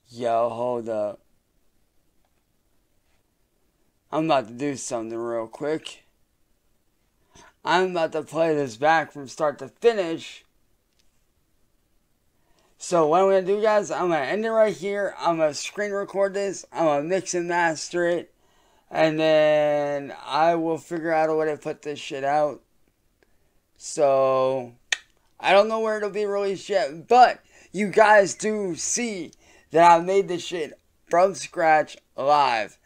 Yo, hold up. I'm about to do something real quick. I'm about to play this back from start to finish. So what I'm going to do, guys, I'm going to end it right here. I'm going to screen record this. I'm going to mix and master it. And then I will figure out a way to put this shit out. So I don't know where it'll be released yet. But you guys do see that I made this shit from scratch live.